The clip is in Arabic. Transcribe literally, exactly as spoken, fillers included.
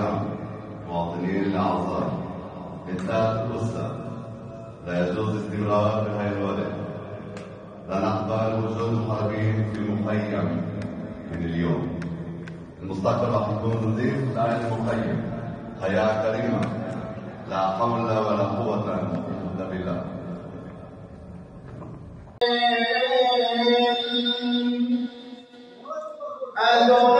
الكرام مواطنين الأعزاء الآن والأستاذ، لا يجوز استمرار بهذا الوضع. لا نقبل وجود محاربين في مخيم من اليوم. المستقبل راح يكون نظيف لا المخيم. حياة كريمة، لا حول ولا قوة إلا بالله. Alors